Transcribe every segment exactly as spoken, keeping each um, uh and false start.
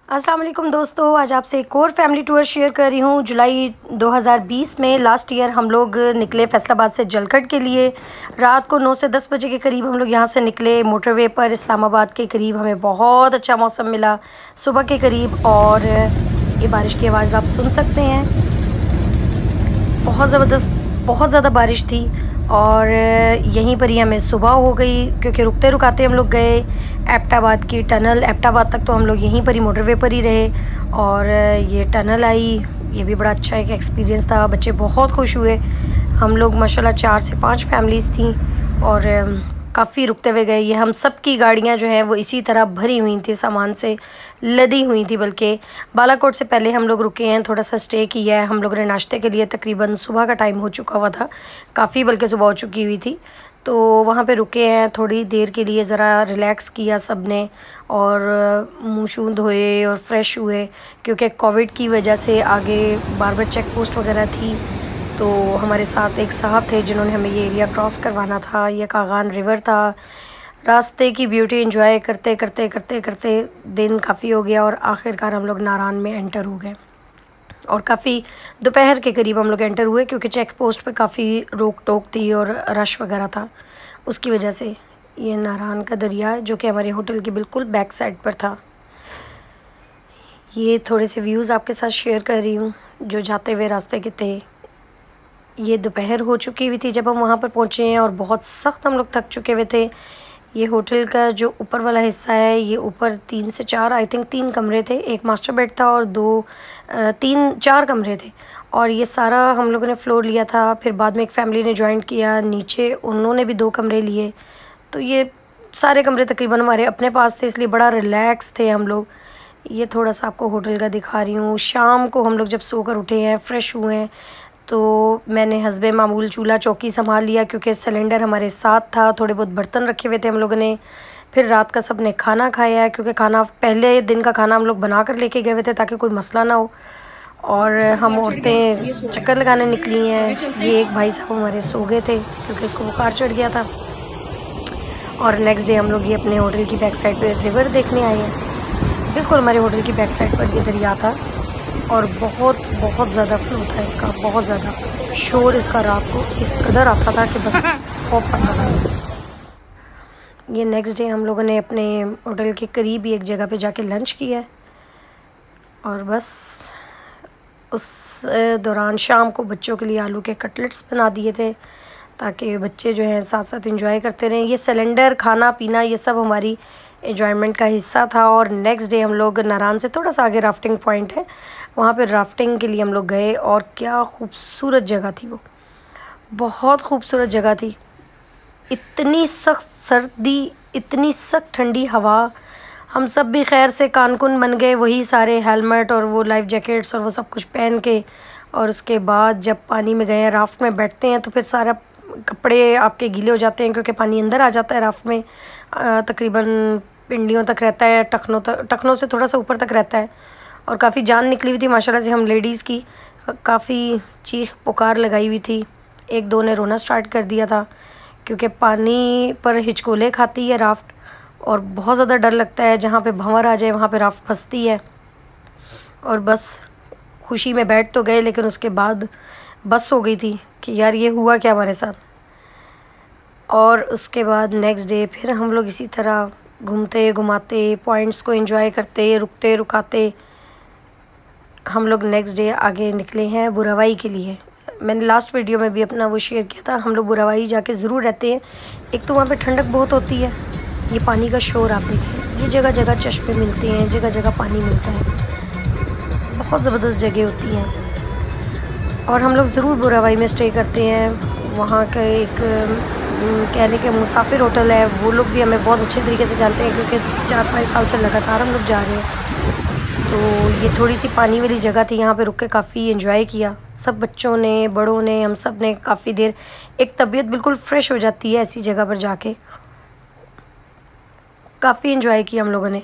अस्सलाम वालेकुम दोस्तों, आज आपसे एक और फैमिली टूर शेयर कर रही हूँ। जुलाई दो हज़ार बीस में लास्ट ईयर हम लोग निकले फैसलाबाद से जलखट के लिए। रात को नौ से दस बजे के करीब हम लोग यहाँ से निकले मोटरवे पर इस्लामाबाद के करीब। हमें बहुत अच्छा मौसम मिला सुबह के करीब, और ये बारिश की आवाज़ आप सुन सकते हैं। बहुत ज़बरदस्त, बहुत ज़्यादा बारिश थी और यहीं पर ही हमें सुबह हो गई, क्योंकि रुकते रुकाते हम लोग गए एबटाबाद की टनल। एबटाबाद तक तो हम लोग यहीं पर ही मोटरवे पर ही रहे, और ये टनल आई, ये भी बड़ा अच्छा एक एक्सपीरियंस था। बच्चे बहुत खुश हुए। हम लोग माशाल्लाह चार से पांच फैमिलीज़ थी और काफ़ी रुकते हुए गए। ये हम सब की गाड़ियाँ जो हैं वो इसी तरह भरी हुई थी, सामान से लदी हुई थी। बल्कि बालाकोट से पहले हम लोग रुके हैं, थोड़ा सा स्टे किया है हम लोगों ने नाश्ते के लिए। तकरीबन सुबह का टाइम हो चुका हुआ था, काफ़ी बल्कि सुबह हो चुकी हुई थी, तो वहाँ पे रुके हैं थोड़ी देर के लिए, ज़रा रिलैक्स किया सब ने, और मुँह शूँ धोए और फ्रेश हुए, क्योंकि कोविड की वजह से आगे बार बार चेक पोस्ट वगैरह थी। तो हमारे साथ एक साहब थे जिन्होंने हमें ये एरिया क्रॉस करवाना था। ये कागान रिवर था। रास्ते की ब्यूटी एंजॉय करते करते करते करते दिन काफ़ी हो गया और आखिरकार हम लोग नारान में एंटर हो गए, और काफ़ी दोपहर के करीब हम लोग एंटर हुए, क्योंकि चेक पोस्ट पे काफ़ी रोक टोक थी और रश वगैरह था, उसकी वजह से। ये नारान का दरिया जो कि हमारे होटल की बिल्कुल बैक साइड पर था। ये थोड़े से व्यूज़ आपके साथ शेयर कर रही हूँ जो जाते हुए रास्ते के थे। ये दोपहर हो चुकी हुई थी जब हम वहाँ पर पहुँचे हैं, और बहुत सख्त हम लोग थक चुके हुए थे। ये होटल का जो ऊपर वाला हिस्सा है, ये ऊपर तीन से चार आई थिंक तीन कमरे थे, एक मास्टर बेड था और दो तीन चार कमरे थे, और ये सारा हम लोगों ने फ्लोर लिया था। फिर बाद में एक फैमिली ने ज्वाइन किया नीचे, उन्होंने भी दो कमरे लिए, तो ये सारे कमरे तकरीबन हमारे अपने पास थे, इसलिए बड़ा रिलैक्स थे हम लोग। ये थोड़ा सा आपको होटल का दिखा रही हूँ। शाम को हम लोग जब सोकर उठे हैं, फ्रेश हुए हैं, तो मैंने हस्बे मामूल चूल्हा चौकी संभाल लिया, क्योंकि सिलेंडर हमारे साथ था। थोड़े बहुत बर्तन रखे हुए थे हम लोगों ने। फिर रात का सब ने खाना खाया है, क्योंकि खाना पहले दिन का खाना हम लोग बना कर लेके गए हुए थे ताकि कोई मसला ना हो। और हम औरतें चक्कर लगाने निकली हैं। ये एक भाई साहब हमारे सो गए थे क्योंकि उसको बुखार चढ़ गया था। और नेक्स्ट डे हम लोग ये अपने होटल की बैक साइड पर रिवर देखने आए हैं। बिल्कुल हमारे होटल की बैक साइड पर ये दरिया था, और बहुत बहुत ज़्यादा फ्लो था इसका, बहुत ज़्यादा शोर इसका रात को इस कदर आता था कि बस खौफ पड़ता था। ये नेक्स्ट डे हम लोगों ने अपने होटल के करीब ही एक जगह पे जाके लंच किया, और बस उस दौरान शाम को बच्चों के लिए आलू के कटलेट्स बना दिए थे, ताकि बच्चे जो हैं साथ साथ एंजॉय करते रहें। ये सिलेंडर, खाना पीना, ये सब हमारी एंजॉयमेंट का हिस्सा था। और नेक्स्ट डे हम लोग नारान से थोड़ा सा आगे राफ्टिंग पॉइंट है, वहाँ पे राफ्टिंग के लिए हम लोग गए, और क्या खूबसूरत जगह थी वो, बहुत खूबसूरत जगह थी। इतनी सख्त सर्दी, इतनी सख्त ठंडी हवा। हम सब भी खैर से कानकुन बन गए, वही सारे हेलमेट और वो लाइफ जैकेट्स और वो सब कुछ पहन के। और उसके बाद जब पानी में गए, राफ्ट में बैठते हैं, तो फिर सारा कपड़े आपके गीले हो जाते हैं, क्योंकि पानी अंदर आ जाता है राफ्ट में। तकरीबन पिंडियों तक रहता है, टखनों तक, टखनों से थोड़ा सा ऊपर तक रहता है, और काफ़ी जान निकली हुई थी माशाल्लाह से हम लेडीज़ की। काफ़ी चीख पुकार लगाई हुई थी। एक दो ने रोना स्टार्ट कर दिया था, क्योंकि पानी पर हिचकोले खाती है राफ्ट, और बहुत ज़्यादा डर लगता है जहाँ पे भंवर आ जाए वहाँ पे राफ्ट फंसती है। और बस खुशी में बैठ तो गए, लेकिन उसके बाद बस हो गई थी कि यार ये हुआ क्या हमारे साथ। और उसके बाद नेक्स्ट डे फिर हम लोग इसी तरह घूमते घुमाते, पॉइंट्स को एंजॉय करते, रुकते रुकाते हम लोग नेक्स्ट डे आगे निकले हैं बुरावाई के लिए। मैंने लास्ट वीडियो में भी अपना वो शेयर किया था। हम लोग बुरावाई जाके ज़रूर रहते हैं। एक तो वहाँ पे ठंडक बहुत होती है, ये पानी का शोर आप देखें, ये जगह जगह चश्मे मिलते हैं, जगह जगह पानी मिलता है, बहुत ज़बरदस्त जगह होती हैं। और हम लोग ज़रूर बुरावाई में स्टे करते हैं। वहाँ का एक कहने के मुसाफिर होटल है, वो लोग भी हमें बहुत अच्छे तरीके से जानते हैं, क्योंकि चार पाँच साल से लगातार हम लोग जा रहे हैं। तो ये थोड़ी सी पानी वाली जगह थी, यहाँ पे रुक के काफ़ी एंजॉय किया सब बच्चों ने, बड़ों ने, हम सब ने काफ़ी देर। एक तबीयत बिल्कुल फ्रेश हो जाती है ऐसी जगह पर जाके। काफ़ी एंजॉय किया हम लोगों ने।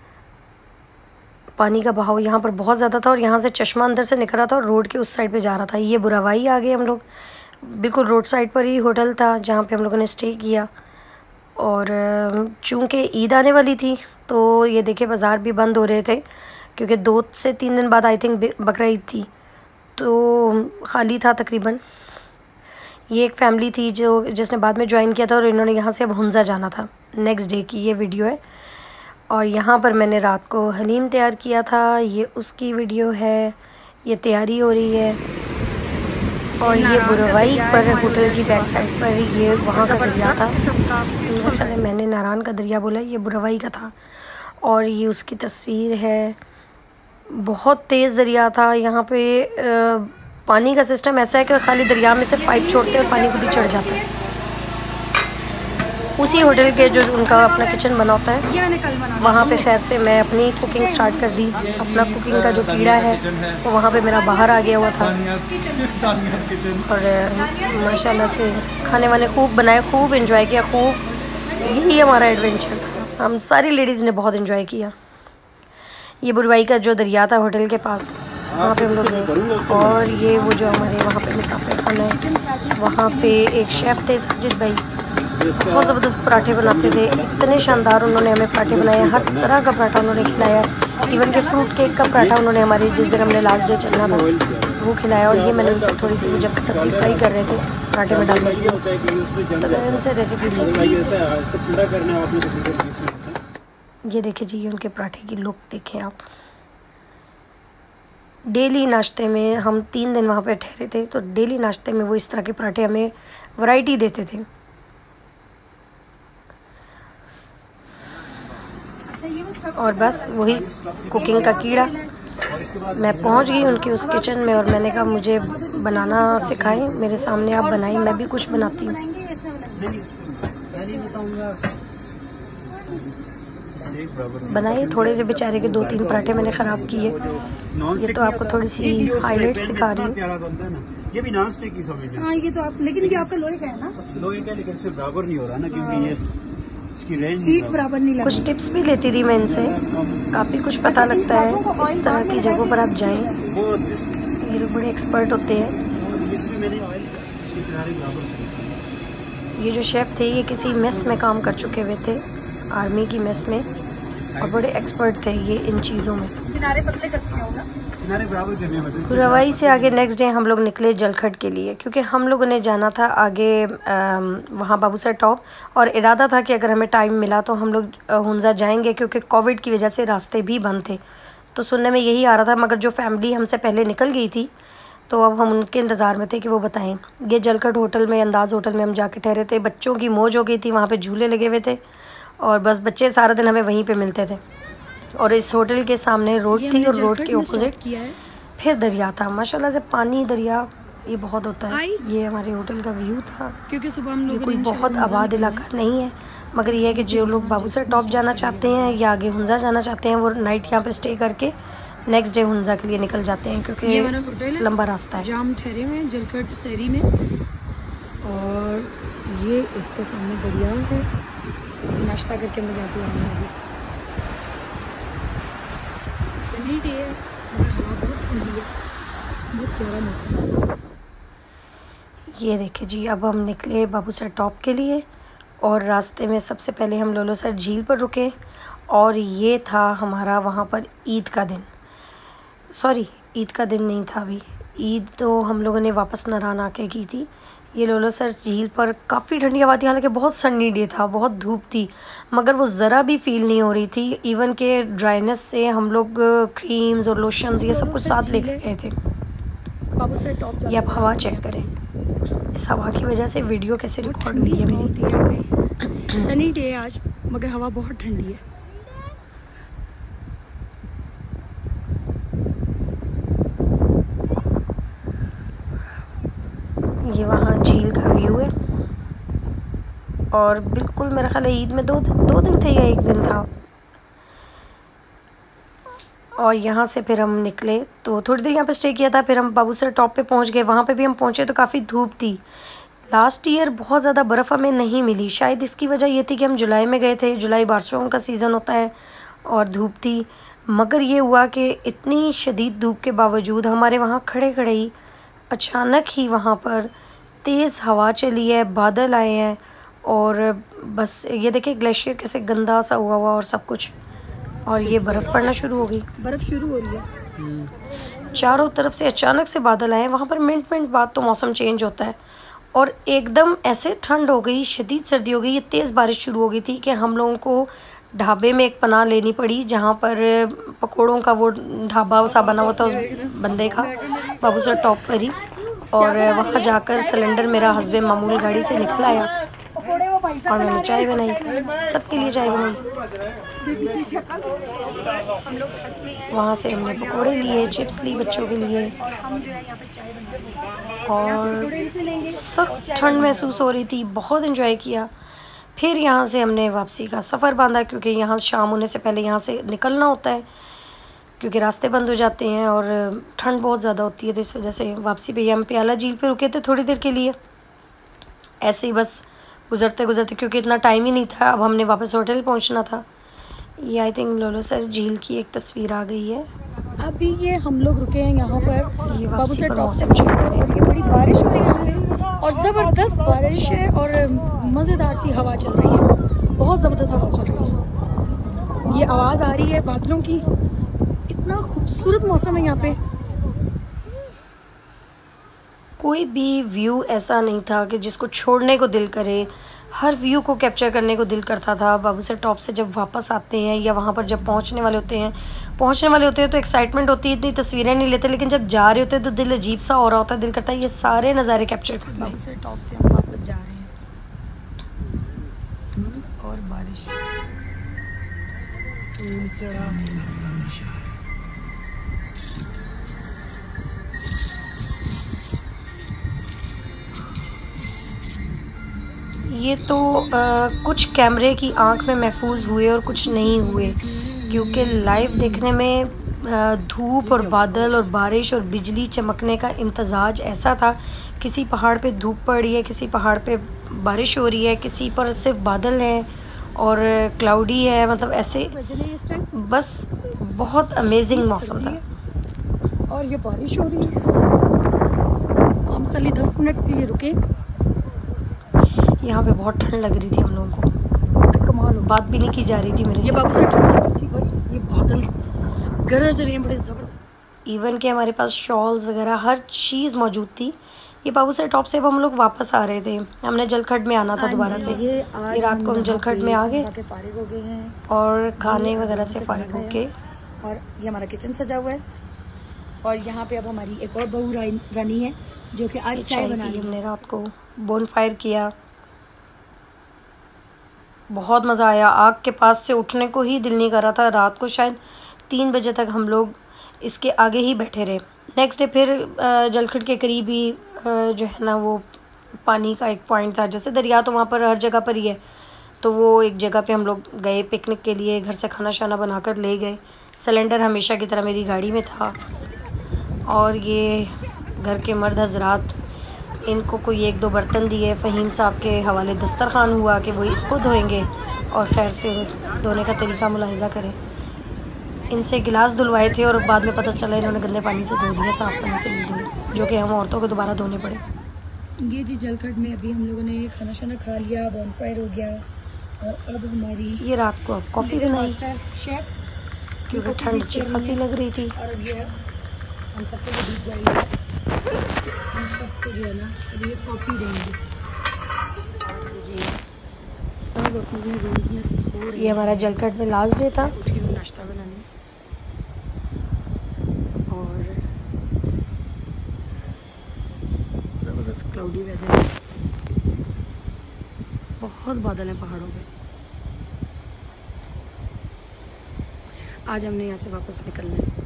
पानी का बहाव यहाँ पर बहुत ज़्यादा था, और यहाँ से चश्मा अंदर से निकल रहा था और रोड के उस साइड पे जा रहा था। ये बुरावाई आ गए हम लोग, बिल्कुल रोड साइड पर ही होटल था जहाँ पे हम लोगों ने स्टे किया। और चूँकि ईद आने वाली थी, तो ये देखिए बाज़ार भी बंद हो रहे थे, क्योंकि दो से तीन दिन बाद आई थिंक बकरा ईद थी, तो खाली था तकरीबन। ये एक फैमिली थी जो जिसने बाद में ज्वाइन किया था और इन्होंने यहाँ से अब हुंजा जाना था। नेक्स्ट डे की ये वीडियो है। और यहाँ पर मैंने रात को हलीम तैयार किया था, ये उसकी वीडियो है। ये तैयारी हो रही है। और ये बुरवाई पर होटल की बैक साइड पर ये वहाँ का दरिया था। मैंने मैंने नारायण का दरिया बोला, ये बुरवाई का था। और ये उसकी तस्वीर है। बहुत तेज़ दरिया था। यहाँ पे आ, पानी का सिस्टम ऐसा है कि खाली दरिया में से पाइप छोड़ते हैं और पानी खुद ही चढ़ जाता है। उसी होटल के जो उनका अपना किचन बना होता है वहाँ पे खैर से मैं अपनी कुकिंग स्टार्ट कर दी। अपना कुकिंग का जो कीड़ा है वो वहाँ पे मेरा बाहर आ गया हुआ था। और माशाल्लाह से खाने वाने खूब बनाए, खूब एंजॉय किया, खूब। यही हमारा एडवेंचर था। हम सारी लेडीज़ ने बहुत एंजॉय किया। ये बुरवाई का जो दरिया था होटल के पास, वहाँ पे हम लोग गए। और ये वो जो हमारे वहाँ पे मुसाफिर खाना है, वहाँ पे एक शेफ़ थे साजिद भाई, बहुत ज़बरदस्त पराठे बनाते थे। इतने शानदार उन्होंने हमें पराठे बनाए, हर तरह का पराठा उन्होंने खिलाया। इवन के फ्रूट केक का पराठा उन्होंने हमारे जिस दिन हमने लास्ट डे चलना था वो खिलाया। और ये मैंने उनसे थोड़ी सी जब सब्ज़ी फ्राई कर रहे थे पराठे में डालने के लिए, तो मैंने उनसे रेसिपी ली। ये देखिए जी, ये उनके पराठे की लुक देखें आप। डेली नाश्ते में हम तीन दिन वहाँ पे ठहरे थे, तो डेली नाश्ते में वो इस तरह के पराठे हमें वैरायटी देते थे। और बस वही कुकिंग का कीड़ा। मैं पहुंच गई उनके उस किचन में और मैंने कहा मुझे बनाना सिखाएं, मेरे सामने आप बनाएं, मैं भी कुछ बनाती हूँ। बनाए थोड़े से बेचारे के दो तीन पराठे मैंने ख़राब किए। ये तो आपको थोड़ी सी हाइलाइट्स दिखा रही हूँ। ये भी नॉन स्टिक की समझ। हाँ ये तो आप, लेकिन ये आपका लोहे का है ना? लोहे का, लेकिन सिर्फ बराबर नहीं हो रहा ना, क्योंकि ये इसकी रेंज हीट बराबर नहीं लगा। कुछ टिप्स भी लेती रही मैं इनसे, काफ़ी कुछ पता लगता है। इस तरह की जगहों पर आप जाएं, ये लोग बड़े एक्सपर्ट होते हैं। ये जो शेफ़ थे ये किसी मेस में काम कर चुके हुए थे, आर्मी की मेस में, और बड़े एक्सपर्ट थे ये इन चीज़ों में। किनारे पतले करते होगा, किनारे बराबर करने में। बुरवाई से आगे नेक्स्ट डे हम लोग निकले जलखट के लिए, क्योंकि हम लोगों ने जाना था आगे वहाँ बाबूसर टॉप। और इरादा था कि अगर हमें टाइम मिला तो हम लोग हुंजा जाएंगे, क्योंकि कोविड की वजह से रास्ते भी बंद थे। तो सुनने में यही आ रहा था, मगर जो फैमिली हमसे पहले निकल गई थी तो अब हम उनके इंतज़ार में थे कि वो बताएं। ये जलखट होटल में, अंदाज़ होटल में हम जाके ठहरे थे। बच्चों की मौज हो गई थी, वहाँ पे झूले लगे हुए थे और बस बच्चे सारा दिन हमें वहीं पे मिलते थे। और इस होटल के सामने रोड थी और रोड के ऑपोजिट फिर दरिया था। माशाल्लाह से पानी दरिया ये बहुत होता है। ये हमारे होटल का व्यू था, क्योंकि सुबह हम लोग कोई बहुत आबाद इलाका नहीं है, मगर ये है कि जो लोग बाबूसर टॉप जाना चाहते हैं या आगे हुंजा जाना चाहते हैं वो नाइट यहाँ पे स्टे करके नेक्स्ट डे हुंजा के लिए निकल जाते हैं, क्योंकि लंबा रास्ता है। जाम ठहरे हुए हैं जलखट शहरी में, और ये इसके सामने दरिया है। नाश्ता करके मैं जाती हूँ। सनी डे है, हवा बहुत ठंडी है, बहुत प्यारा मौसम। ये देखिए जी, अब हम निकले बाबूसर टॉप के लिए और रास्ते में सबसे पहले हम लोलोसर झील पर रुके। और ये था हमारा वहाँ पर ईद का दिन, सॉरी ईद का दिन नहीं था अभी, ईद तो हम लोगों ने वापस नारायण आके की थी। ये लोलोसर झील पर काफ़ी ठंडी हवा थी, हालांकि बहुत सन्नी डे था, बहुत धूप थी, मगर वो ज़रा भी फील नहीं हो रही थी। इवन के ड्राइनेस से हम लोग क्रीम्स और लोशंस ये सब कुछ साथ लेकर गए थे। बाबूसर टॉप ये आप हवा चेक करें, इस हवा की वजह से वीडियो कैसे रिकॉर्ड हुई है मेरी। सनी डे आज, मगर हवा बहुत ठंडी है। ये वहाँ झील का व्यू है और बिल्कुल मेरा ख्याल है ईद में दो दो दिन थे या एक दिन था। और यहाँ से फिर हम निकले तो थोड़ी देर यहाँ पे स्टे किया था, फिर हम बाबूसर टॉप पे पहुँच गए। वहाँ पे भी हम पहुँचे तो काफ़ी धूप थी। लास्ट ईयर बहुत ज़्यादा बर्फ़ हमें नहीं मिली, शायद इसकी वजह ये थी कि हम जुलाई में गए थे, जुलाई बारिशों का सीज़न होता है और धूप थी। मगर ये हुआ कि इतनी शदीद धूप के बावजूद हमारे वहाँ खड़े खड़े ही अचानक ही वहाँ पर तेज़ हवा चली है, बादल आए हैं और बस ये देखिए ग्लेशियर कैसे गंदा सा हुआ हुआ और सब कुछ। और ये बर्फ़ पड़ना शुरू हो गई, बर्फ़ शुरू हो रही है। चारों तरफ से अचानक से बादल आए। वहाँ पर मिनट मिनट बाद तो मौसम चेंज होता है और एकदम ऐसे ठंड हो गई, शदीद सर्दी हो गई, ये तेज़ बारिश शुरू हो गई थी कि हम लोगों को ढाबे में एक पनाह लेनी पड़ी, जहाँ पर पकोड़ों का वो ढाबा सा बना हुआ था उस बंदे का, बाबू सर टॉप पर ही। और वहाँ जाकर सिलेंडर मेरा हस्बैंड मामूल गाड़ी से निकल आया और मैंने चाय बनाई, सबके लिए चाय बनाई। वहाँ से हमने पकोड़े लिए, चिप्स ली बच्चों के लिए, और सख्त ठंड महसूस हो रही थी, बहुत एंजॉय किया। फिर यहाँ से हमने वापसी का सफ़र बांधा, क्योंकि यहाँ शाम होने से पहले यहाँ से निकलना होता है, क्योंकि रास्ते बंद हो जाते हैं और ठंड बहुत ज़्यादा होती है। तो इस वजह से वापसी पे हम प्याला झील पे रुके थे थोड़ी देर के लिए, ऐसे ही बस गुज़रते गुज़रते, क्योंकि इतना टाइम ही नहीं था, अब हमने वापस होटल पहुँचना था। ये आई थिंक लोलोसर झील की एक तस्वीर आ गई है। अभी ये हम लोग रुके हैं यहाँ पर, ये बाबू वापसी सर पर टॉप से मौसम चेक करें। और ये बड़ी बारिश हो रही है यहाँ पे, और ज़बरदस्त बारिश है और मज़ेदार सी हवा चल रही है, बहुत ज़बरदस्त हवा चल रही है। ये आवाज़ आ रही है बादलों की, इतना खूबसूरत मौसम है यहाँ पे। कोई भी व्यू ऐसा नहीं था कि जिसको छोड़ने को दिल करे, हर व्यू को कैप्चर करने को दिल करता था। बाबू सर टॉप से जब वापस आते हैं या वहाँ पर जब पहुँचने वाले होते हैं पहुँचने वाले होते हैं तो एक्साइटमेंट होती है, इतनी तस्वीरें नहीं लेते, लेकिन जब जा रहे होते हैं तो दिल अजीब सा हो रहा होता है, दिल करता है ये सारे नज़ारे कैप्चर कर लें। बाबू सर टॉप से हम वापस जा रहे हैं, धुंध और बारिश, चढ़ा ये तो आ, कुछ कैमरे की आंख में महफूज हुए और कुछ नहीं हुए, क्योंकि लाइव देखने में आ, धूप और बादल और बारिश और बिजली चमकने का इम्तजाज ऐसा था। किसी पहाड़ पे धूप पड़ रही है, किसी पहाड़ पे बारिश हो रही है, किसी पर सिर्फ बादल हैं और क्लाउडी है, मतलब ऐसे बस बहुत अमेजिंग मौसम था। और ये बारिश हो रही है। हम खाली दस मिनट के लिए रुके, यहाँ पे बहुत ठंड लग रही थी हम लोगों को, कमाल हो। बात भी नहीं की जा रही थी मेरे ये से। बाबू सर टॉप से वापसी भाई, ये बादल गरज रहे हैं बड़े ज़बरदस्त। इवन के हमारे पास शॉल्स वगैरह हर चीज़ मौजूद थी। ये बाबू सर टॉप से अब हम लोग वापस आ रहे थे, हमने जलखड में आना था दोबारा से। ये, ये रात को हम जलखड में आ गए फारिग हो गए हैं और खाने वगैरह से फारिग होके, और ये हमारा किचन सजा हुआ है। और यहाँ पे अब हमारी एक और बहू रानी है जो कि आज चाय बना रही है। हमने रात को बोन फायर किया, बहुत मज़ा आया। आग के पास से उठने को ही दिल नहीं कर रहा था। रात को शायद तीन बजे तक हम लोग इसके आगे ही बैठे रहे। नेक्स्ट डे फिर जलखड के करीब ही जो है ना वो पानी का एक पॉइंट था, जैसे दरिया तो वहाँ पर हर जगह पर ही है, तो वो एक जगह पे हम लोग गए पिकनिक के लिए। घर से खाना शाना बनाकर ले गए। सिलेंडर हमेशा की तरह मेरी गाड़ी में था। और ये घर के मर्द हजरात, इनको कोई एक दो बर्तन दिए, फ़हीम साहब के हवाले दस्तरखान हुआ कि वो इसको धोएंगे और खैर से धोने का तरीका मुलाहिज़ा करें। इनसे गिलास धुलवाए थे और बाद में पता चला इन्होंने गंदे पानी से धो दिया, साफ़ पानी से नहीं धोए, जो कि हम औरतों को दोबारा धोने पड़े। ये जी जलखड में अभी हम लोगों ने खाना शाना खा लिया, बॉनफायर हो गया, और अब हमारी ये रात को अब कॉफ़ी बनाई शेफ, क्योंकि ठंड अच्छी खासी लग रही थी। और अब ये हम सबको जो भीग गई है, हम सबको जो है ना अभी ये कॉफ़ी देंगे। जी सब अपने रूम्स में सो रहे हैं। ये हमारा जलखड में लास्ट डे था। उठ के हम नाश्ता बनाने, और ज़बरदस्त क्लाउडी वेदर है, बहुत बादल हैं पहाड़ों पे। आज हमने यहाँ से वापस निकलना है।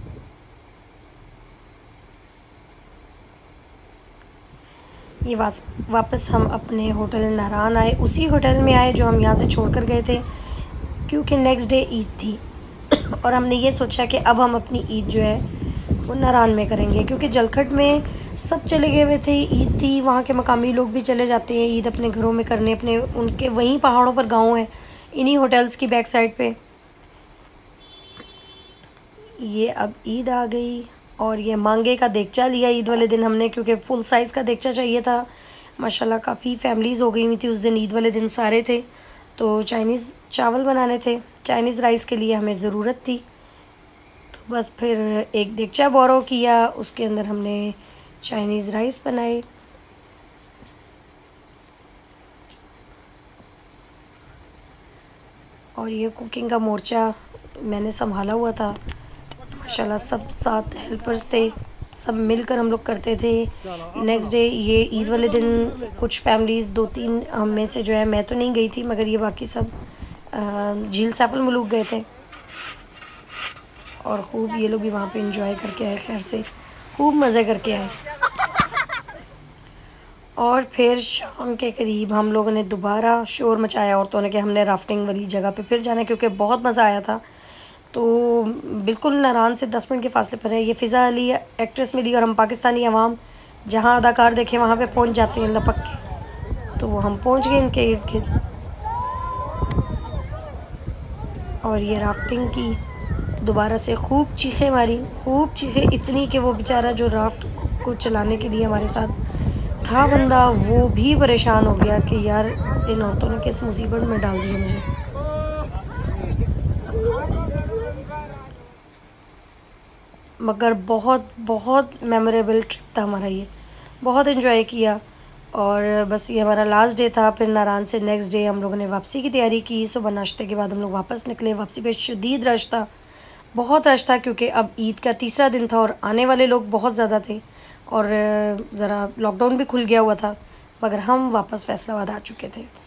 ये वास वापस हम अपने होटल नारान आए, उसी होटल में आए जो हम यहाँ से छोड़ कर गए थे, क्योंकि नेक्स्ट डे ईद थी और हमने ये सोचा कि अब हम अपनी ईद जो है वो नारान में करेंगे, क्योंकि जलखड में सब चले गए हुए थे, ईद थी, वहाँ के मकामी लोग भी चले जाते हैं ईद अपने घरों में करने, अपने उनके वहीं पहाड़ों पर गाँव है इन्हीं होटल्स की बैक साइड पे। ये अब ईद आ गई और ये मांगे का देगचा लिया ईद वाले दिन हमने, क्योंकि फुल साइज़ का देगचा चाहिए था। माशाल्लाह काफ़ी फैमिलीज़ हो गई हुई थी उस दिन, ईद वाले दिन सारे थे। तो चाइनीज़ चावल बनाने थे, चाइनीज़ राइस के लिए हमें ज़रूरत थी। तो बस फिर एक देगचा बोरो किया, उसके अंदर हमने चाइनीज़ राइस बनाए। और ये कुकिंग का मोर्चा मैंने संभाला हुआ था। माशाल्लाह सब साथ हेल्पर्स थे, सब मिलकर हम लोग करते थे। नेक्स्ट डे ये ईद वाले दिन कुछ फैमिलीज़ दो तीन हम में से जो है, मैं तो नहीं गई थी मगर ये बाकी सब झील सैफल मुलूक गए थे और खूब ये लोग भी वहाँ पे एंजॉय करके आए, खैर से खूब मज़े करके आए। और फिर शाम के करीब हम लोगों ने दोबारा शोर मचाया औरतों ने कि हमने राफ्टिंग वाली जगह पे फिर जाना है, क्योंकि बहुत मज़ा आया था। तो बिल्कुल नारान से दस मिनट के फासले पर है। ये फ़िज़ा अली एक्ट्रेस मिली और हम पाकिस्तानी अवाम जहाँ अदाकार देखें वहाँ पे पहुँच जाते हैं लपक के। तो वो हम पहुँच गए इनके इर्द गिर्द। और ये राफ्टिंग की दोबारा से खूब चीखें मारी, खूब चीखें, इतनी कि वो बेचारा जो राफ्ट को चलाने के लिए हमारे साथ था बंदा, वो भी परेशान हो गया कि यार इन औरतों ने किस मुसीबत में डाल दिया मुझे। मगर बहुत बहुत मेमोरेबल ट्रिप था हमारा ये, बहुत एंजॉय किया। और बस ये हमारा लास्ट डे था। फिर नारान से नेक्स्ट डे हम लोगों ने वापसी की तैयारी की। सुबह नाश्ते के बाद हम लोग वापस निकले। वापसी पे शदीद रश था, बहुत रश था, क्योंकि अब ईद का तीसरा दिन था और आने वाले लोग बहुत ज़्यादा थे और ज़रा लॉकडाउन भी खुल गया हुआ था। मगर हम वापस फैसलाबाद आ चुके थे।